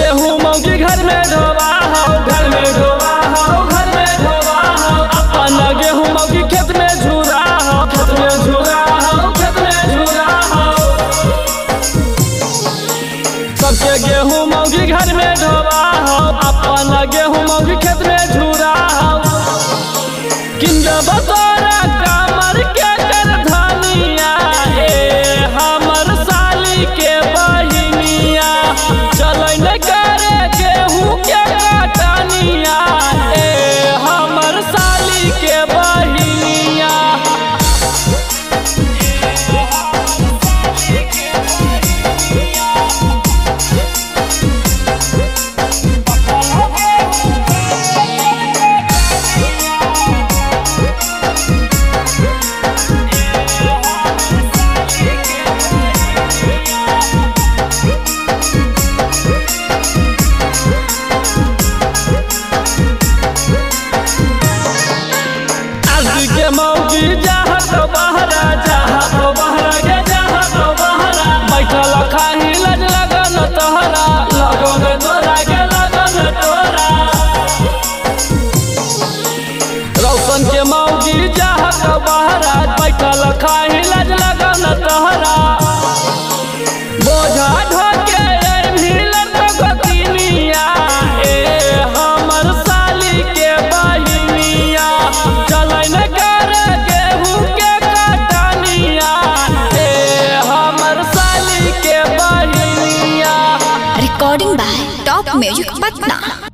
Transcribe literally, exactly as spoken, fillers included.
गेहूं मौगी घर में ढोवा हो, घर में ढोवा हो, घर में ढोवा हो। अपन गेहूं मौगी खेत में झूरा हो, खेत में झूरा हो, खेत में झूरा हो। सबके गेहूं मौगी घर में ढोवा हो, अपन गेहूं मौगी खेत में झूरा हो। किंद बतौरा कामर के कर धनिया ए हमर साली के बहिनिया। चलै न करे गेहूं के कटनिया ए हमर साली के बहिनिया। मौगी जहाँ तो बहरा, जहाँ तो बहरा गे जहाँ तो बहरा। बैठल खाही लज लगन तोहरा, लगन तोरा के लगन तोरा। रौशन के मौगी जहाँ तो बहरा, बैठल खाही लज लगन तोहरा। बोझा ढोके मिलन गोतिनिया ए हमर साली के बहिनिया। चलै न Recording by Top Music Patna।